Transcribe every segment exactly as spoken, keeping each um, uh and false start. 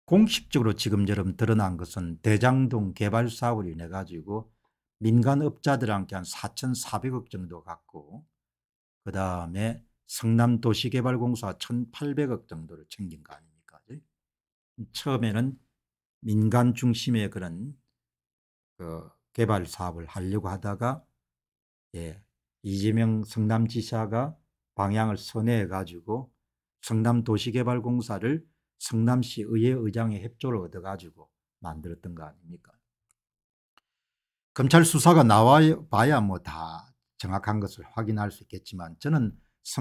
공식적으로 지금처럼 드러난 것은 대장동 개발 사업으로 인해 가지고 민간업자들과 함께 한 사천사백억 정도 갖고, 그 다음에 성남도시개발공사 천팔백억 정도를 챙긴 거 아닙니까? 처음에는 민간 중심의 그런 그 개발 사업을 하려고 하다가, 예, 이재명 성남지사가 방향을 선회해 가지고 성남도시개발공사를 성남시 의회 의장의 협조를 얻어 가지고 만들었던 거 아닙니까? 검찰 수사가 나와 봐야 뭐 다 정확한 것을 확인할 수 있겠지만, 저는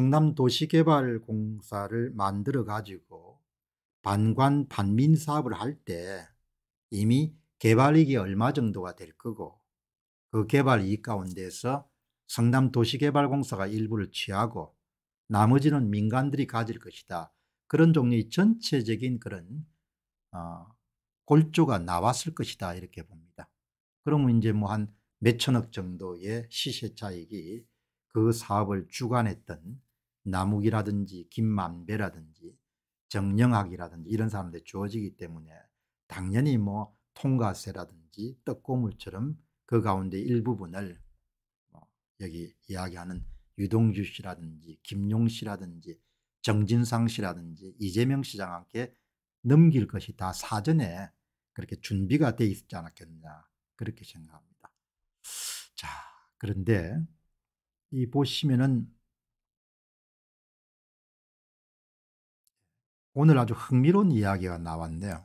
성남도시개발공사를 만들어 가지고 반관 반민 사업을 할 때 이미 개발이익이 얼마 정도가 될 거고, 그 개발 이익 가운데서 성남도시개발공사가 일부를 취하고 나머지는 민간들이 가질 것이다, 그런 종류의 전체적인 그런 어, 골조가 나왔을 것이다, 이렇게 봅니다. 그러면 이제 뭐 한 몇천억 정도의 시세 차익이 그 사업을 주관했던 남욱이라든지 김만배라든지 정영학이라든지 이런 사람들이 주어지기 때문에, 당연히 뭐 통과세라든지 떡고물처럼 그 가운데 일부분을 뭐 여기 이야기하는 유동규 씨라든지 김용 씨라든지 정진상 씨라든지 이재명 시장과 함께 넘길 것이 다 사전에 그렇게 준비가 돼 있지 않았겠느냐, 그렇게 생각합니다. 자, 그런데 이 보시면은 오늘 아주 흥미로운 이야기가 나왔네요.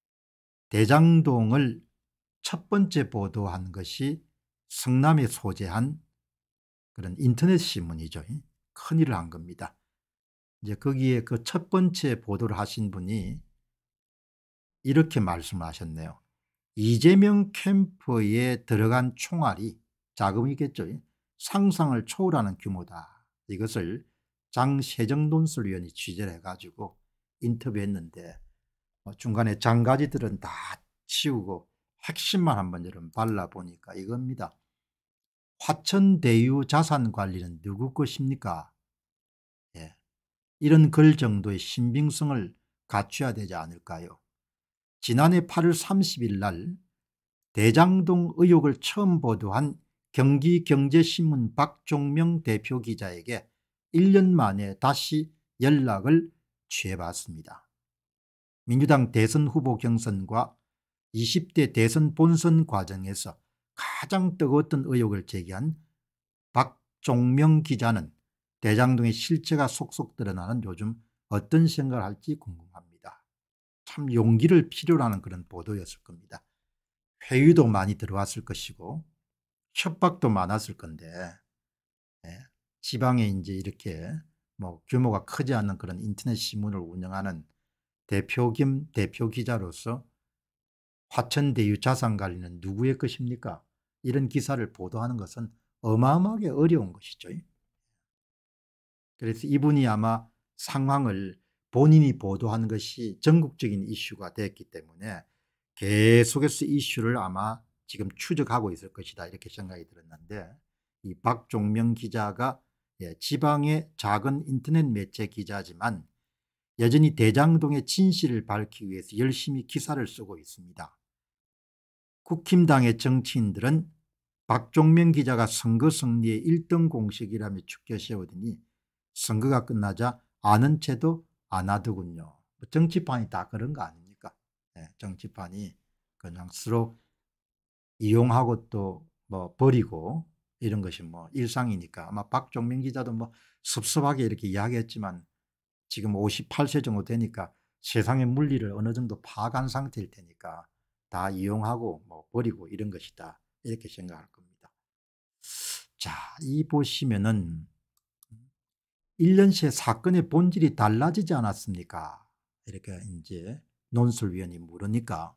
대장동을 첫 번째 보도한 것이 성남에 소재한 그런 인터넷 신문이죠. 큰일을 한 겁니다. 이제 거기에 그 첫 번째 보도를 하신 분이 이렇게 말씀하셨네요. 이재명 캠프에 들어간 총알이, 자금이겠죠, 상상을 초월하는 규모다. 이것을 장세정 논술위원이 취재를 해가지고 인터뷰했는데, 중간에 장가지들은 다 치우고 핵심만 한번 여러분 발라보니까 이겁니다. 화천대유 자산 관리는 누구 것입니까? 예. 이런 글 정도의 신빙성을 갖춰야 되지 않을까요? 지난해 팔월 삼십일 날 대장동 의혹을 처음 보도한 경기경제신문 박종명 대표 기자에게 일 년 만에 다시 연락을 취해봤습니다. 민주당 대선 후보 경선과 이십 대 대선 본선 과정에서 가장 뜨거웠던 의혹을 제기한 박종명 기자는 대장동의 실체가 속속 드러나는 요즘 어떤 생각을 할지 궁금합니다. 참 용기를 필요로 하는 그런 보도였을 겁니다. 회유도 많이 들어왔을 것이고 협박도 많았을 건데, 예, 지방에 이제 이렇게 뭐 규모가 크지 않은 그런 인터넷 신문을 운영하는 대표 겸 대표 기자로서 화천대유 자산 관리는 누구의 것입니까? 이런 기사를 보도하는 것은 어마어마하게 어려운 것이죠. 그래서 이분이 아마 상황을 본인이 보도한 것이 전국적인 이슈가 됐기 때문에 계속해서 이슈를 아마 지금 추적하고 있을 것이다, 이렇게 생각이 들었는데, 이 박종명 기자가 예, 지방의 작은 인터넷 매체 기자지만 여전히 대장동의 진실을 밝히기 위해서 열심히 기사를 쓰고 있습니다. 국힘당의 정치인들은 박종명 기자가 선거 승리의 일 등 공식이라며 축켜 세우더니 선거가 끝나자 아는 채도 안 하더군요. 정치판이 다 그런 거 아닙니까? 네, 정치판이 그냥 서로 이용하고 또 뭐 버리고 이런 것이 뭐 일상이니까, 아마 박종명 기자도 뭐 섭섭하게 이렇게 이야기했지만 지금 오십팔 세 정도 되니까 세상의 물리를 어느 정도 파악한 상태일 테니까 다 이용하고 뭐 버리고 이런 것이다, 이렇게 생각할 겁니다. 자, 이 보시면은 일 년 새 사건의 본질이 달라지지 않았습니까? 이렇게 이제 논술위원이 물으니까,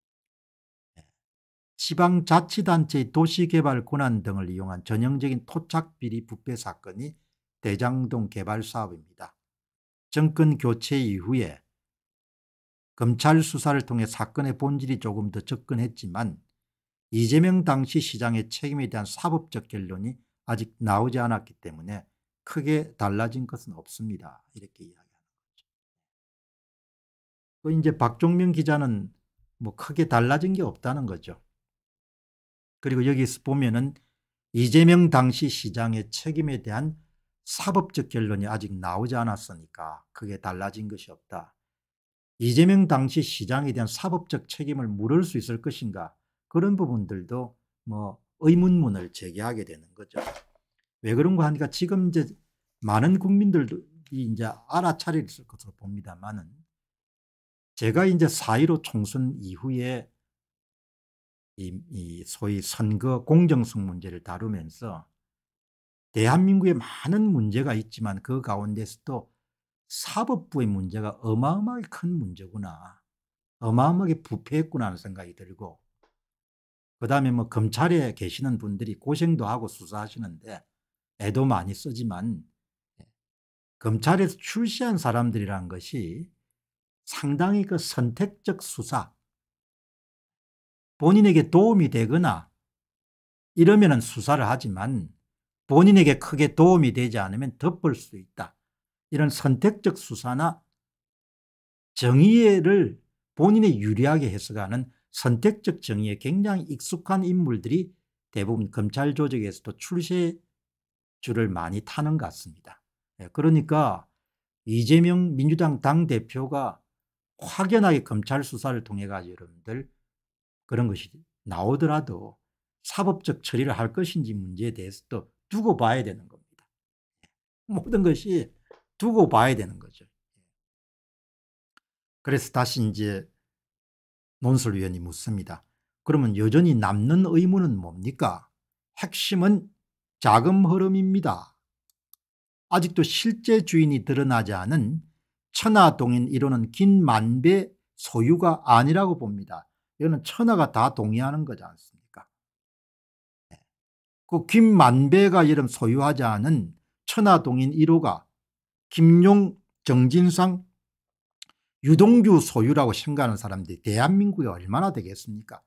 지방자치단체의 도시개발 권한 등을 이용한 전형적인 토착비리 부패 사건이 대장동 개발 사업입니다. 정권 교체 이후에 검찰 수사를 통해 사건의 본질이 조금 더 접근했지만 이재명 당시 시장의 책임에 대한 사법적 결론이 아직 나오지 않았기 때문에 크게 달라진 것은 없습니다, 이렇게 이야기하는 거죠. 그 이제 박종명 기자는 뭐 크게 달라진 게 없다는 거죠. 그리고 여기서 보면은 이재명 당시 시장의 책임에 대한 사법적 결론이 아직 나오지 않았으니까 크게 달라진 것이 없다. 이재명 당시 시장에 대한 사법적 책임을 물을 수 있을 것인가, 그런 부분들도 뭐 의문문을 제기하게 되는 거죠. 왜 그런가 하니까 지금 이제 많은 국민들이 이제 알아차렸을 것으로 봅니다만은, 제가 이제 사 일오 총선 이후에 이, 이 소위 선거 공정성 문제를 다루면서 대한민국에 많은 문제가 있지만 그 가운데서도 사법부의 문제가 어마어마하게 큰 문제구나, 어마어마하게 부패했구나 하는 생각이 들고, 그다음에 뭐 검찰에 계시는 분들이 고생도 하고 수사하시는데 애도 많이 쓰지만 검찰에서 출세한 사람들이라는 것이 상당히 그 선택적 수사, 본인에게 도움이 되거나 이러면은 수사를 하지만 본인에게 크게 도움이 되지 않으면 덮을 수 있다, 이런 선택적 수사나 정의를 본인에 유리하게 해석하는 선택적 정의에 굉장히 익숙한 인물들이 대부분 검찰 조직에서도 출세줄을 많이 타는 것 같습니다. 그러니까 이재명 민주당 당대표가 확연하게 검찰 수사를 통해 가지고 여러분들 그런 것이 나오더라도 사법적 처리를 할 것인지 문제에 대해서도 두고 봐야 되는 겁니다. 모든 것이 두고 봐야 되는 거죠. 그래서 다시 이제 논설위원이 묻습니다. 그러면 여전히 남는 의무는 뭡니까? 핵심은 자금 흐름입니다. 아직도 실제 주인이 드러나지 않은 천하동인 일 호는 김만배 소유가 아니라고 봅니다. 이거는 천하가 다 동의하는 거지 않습니까? 그 김만배가 이름 소유하지 않은 천하동인 일 호가 김용, 정진상, 유동규 소유라고 생각하는 사람들이 대한민국에 얼마나 되겠습니까?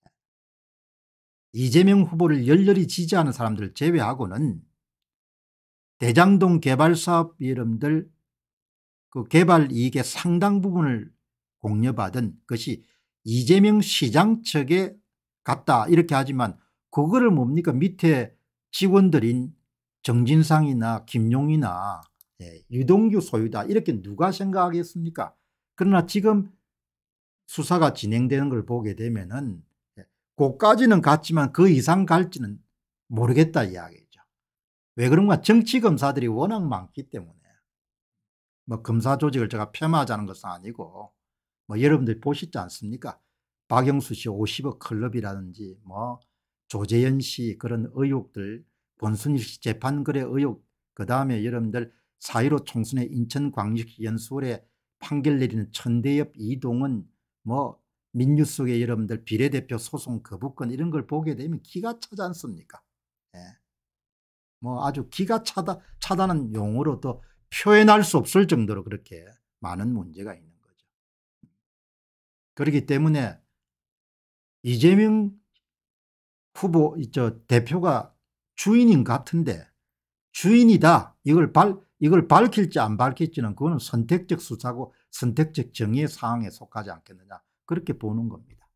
이재명 후보를 열렬히 지지하는 사람들을 제외하고는 대장동 개발사업 이름들 그 개발 이익의 상당 부분을 공여받은 것이 이재명 시장 측에 갔다 이렇게 하지만, 그거를 뭡니까 밑에 직원들인 정진상이나 김용이나 예, 유동규 소유다 이렇게 누가 생각하겠습니까? 그러나 지금 수사가 진행되는 걸 보게 되면은 그까지는 갔지만 그 이상 갈지는 모르겠다 이야기죠. 왜 그런가? 정치검사들이 워낙 많기 때문에. 뭐 검사 조직을 제가 폄하하자는 것은 아니고 뭐 여러분들 보시지 않습니까? 박영수 씨 오십억 클럽이라든지 뭐 조재현 씨 그런 의혹들, 권순일 씨 재판거래 의혹, 그다음에 여러분들 사 일오 총선의 인천광역시 연수원에 판결 내리는 천대엽, 이동은 뭐 민주 속에 여러분들 비례대표 소송 거부권 이런 걸 보게 되면 기가 차지 않습니까? 예. 뭐 아주 기가 차다, 차다는 용어로도 표현할 수 없을 정도로 그렇게 많은 문제가 있는 거죠. 그렇기 때문에 이재명 후보 저 대표가 주인인 같은데, 주인이다 이걸 발 이걸 밝힐지 안 밝힐지는 그거는 선택적 수사고 선택적 정의의 사항에 속하지 않겠느냐, 그렇게 보는 겁니다.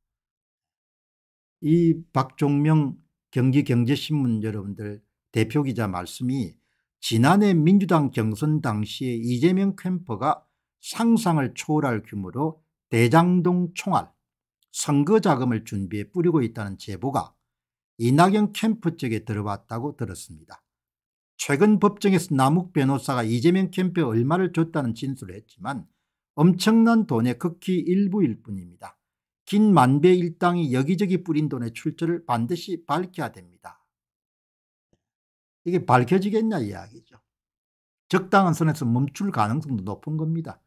이 박종명 경기경제신문 여러분들 대표기자 말씀이 지난해 민주당 경선 당시에 이재명 캠프가 상상을 초월할 규모로 대장동 총알, 선거자금을 준비해 뿌리고 있다는 제보가 이낙연 캠프 쪽에 들어왔다고 들었습니다. 최근 법정에서 남욱 변호사가 이재명 캠프에 얼마를 줬다는 진술을 했지만 엄청난 돈의 극히 일부일 뿐입니다. 긴 만배 일당이 여기저기 뿌린 돈의 출처를 반드시 밝혀야 됩니다. 이게 밝혀지겠냐 이야기죠. 적당한 선에서 멈출 가능성도 높은 겁니다.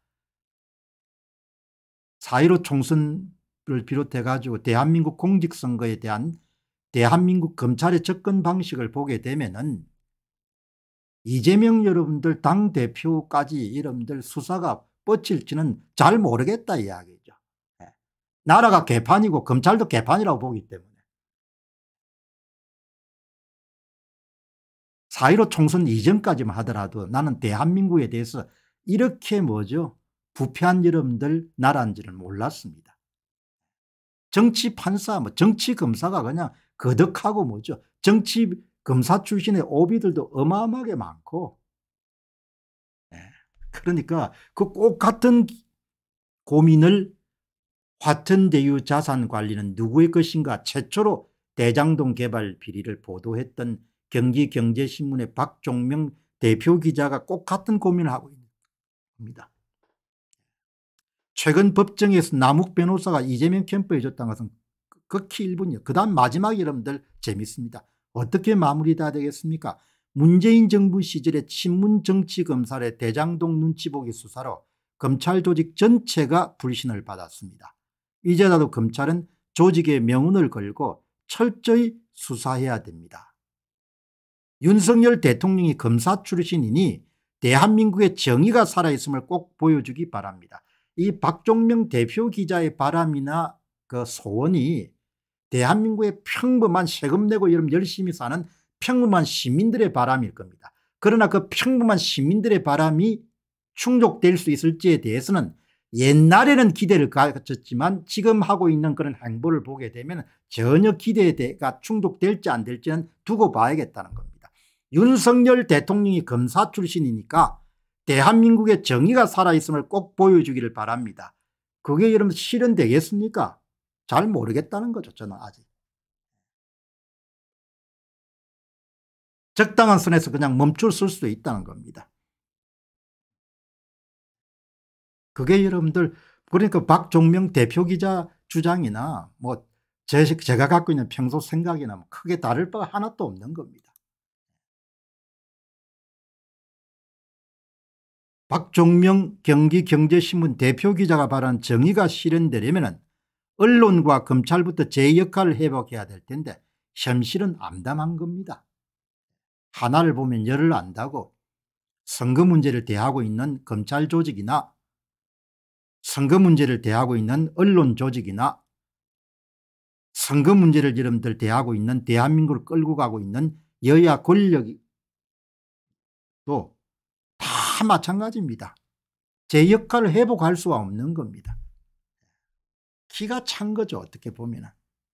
사 일오 총선을 비롯해 가지고 대한민국 공직선거에 대한 대한민국 검찰의 접근 방식을 보게 되면은 이재명 여러분들 당대표까지 여러분들 수사가 뻗칠지는 잘 모르겠다 이야기죠. 네. 나라가 개판이고 검찰도 개판이라고 보기 때문에 사 일오 총선 이전까지만 하더라도 나는 대한민국에 대해서 이렇게 뭐죠 부패한 여러분들 나라인 지를 몰랐습니다. 정치 판사, 뭐 정치 검사가 그냥 거덕하고 뭐죠. 정치 검사 출신의 오비들도 어마어마하게 많고, 네. 그러니까 그 꼭 같은 고민을 화천대유 자산관리는 누구의 것인가 최초로 대장동 개발 비리를 보도했던 경기경제신문의 박종명 대표 기자가 꼭 같은 고민을 하고 있는 겁니다. 최근 법정에서 남욱 변호사가 이재명 캠프에 줬다는 것은 극히 일부요. 그 다음 마지막 여러분들 재밌습니다. 어떻게 마무리돼야 되겠습니까? 문재인 정부 시절에 친문정치검사의 대장동 눈치보기 수사로 검찰 조직 전체가 불신을 받았습니다. 이제라도 검찰은 조직의 명운을 걸고 철저히 수사해야 됩니다. 윤석열 대통령이 검사 출신이니 대한민국의 정의가 살아있음을 꼭 보여주기 바랍니다. 이 박종명 대표 기자의 바람이나 그 소원이 대한민국의 평범한 세금 내고 여러분 열심히 사는 평범한 시민들의 바람일 겁니다. 그러나 그 평범한 시민들의 바람이 충족될 수 있을지에 대해서는 옛날에는 기대를 가졌지만 지금 하고 있는 그런 행보를 보게 되면 전혀 기대가 충족될지 안 될지는 두고 봐야겠다는 겁니다. 윤석열 대통령이 검사 출신이니까 대한민국의 정의가 살아있음을 꼭 보여주기를 바랍니다. 그게 여러분 실현되겠습니까? 잘 모르겠다는 거죠. 저는 아직. 적당한 선에서 그냥 멈출 수도 있다는 겁니다. 그게 여러분들 그러니까 박종명 대표 기자 주장이나 뭐 제, 제가 갖고 있는 평소 생각이나 뭐 크게 다를 바가 하나도 없는 겁니다. 박종명 경기경제신문 대표 기자가 말한 정의가 실현되려면 언론과 검찰부터 제 역할을 회복해야 될 텐데 현실은 암담한 겁니다. 하나를 보면 열을 안다고 선거 문제를 대하고 있는 검찰 조직이나 선거 문제를 대하고 있는 언론 조직이나 선거 문제를 여러분들 대하고 있는 대한민국을 끌고 가고 있는 여야 권력이 또 다 마찬가지입니다. 제 역할을 회복할 수가 없는 겁니다. 기가 찬 거죠. 어떻게 보면.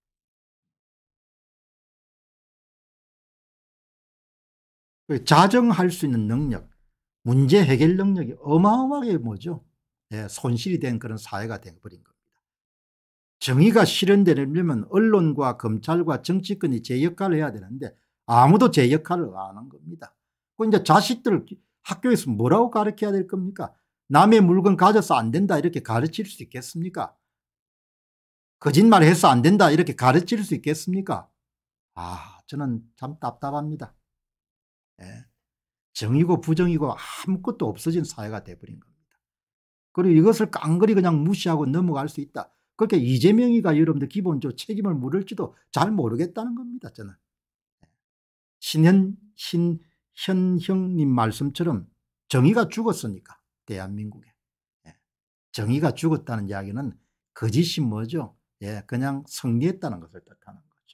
자정할 수 있는 능력, 문제 해결 능력이 어마어마하게 뭐죠. 예, 손실이 된 그런 사회가 되어버린 겁니다. 정의가 실현되려면 언론과 검찰과 정치권이 제 역할을 해야 되는데 아무도 제 역할을 안 하는 겁니다. 그 이제 자식들을 학교에서 뭐라고 가르쳐야 될 겁니까? 남의 물건 가져서 안 된다 이렇게 가르칠 수 있겠습니까? 거짓말해서 안 된다 이렇게 가르칠 수 있겠습니까? 아, 저는 참 답답합니다. 예. 정이고 부정이고 아무것도 없어진 사회가 돼버린 겁니다. 그리고 이것을 깡그리 그냥 무시하고 넘어갈 수 있다. 그렇게 이재명이가 여러분들 기본적으로 책임을 물을지도 잘 모르겠다는 겁니다. 저는. 신현, 신현형님 말씀처럼 정의가 죽었으니까 대한민국에. 예. 정의가 죽었다는 이야기는 거짓이 뭐죠? 예, 그냥 승리했다는 것을 뜻하는 거죠.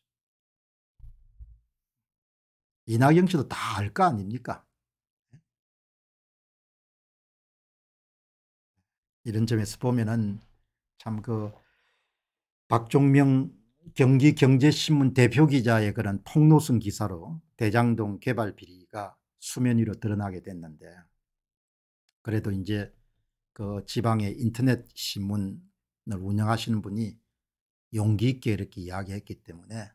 이낙연 씨도 다 알 거 아닙니까? 이런 점에서 보면은 참 그 박종명 경기경제신문 대표 기자의 그런 폭로성 기사로 대장동 개발 비리가 수면 위로 드러나게 됐는데 그래도 이제 그 지방의 인터넷 신문을 운영하시는 분이 용기 있게 이렇게 이야기했기 때문에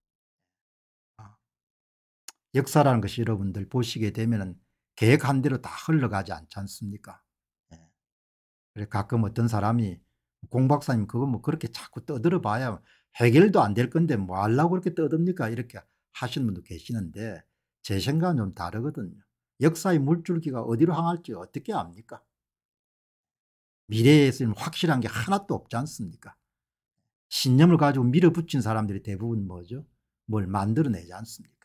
역사라는 것이 여러분들 보시게 되면은 계획한 대로 다 흘러가지 않지 않습니까? 예. 그래 가끔 어떤 사람이 공 박사님 그거 뭐 그렇게 자꾸 떠들어 봐야 해결도 안 될 건데 뭐 하려고 그렇게 떠듭니까? 이렇게 하시는 분도 계시는데 제 생각은 좀 다르거든요. 역사의 물줄기가 어디로 향할지 어떻게 압니까? 미래에 확실한 게 하나도 없지 않습니까? 신념을 가지고 밀어붙인 사람들이 대부분 뭐죠? 뭘 만들어내지 않습니까?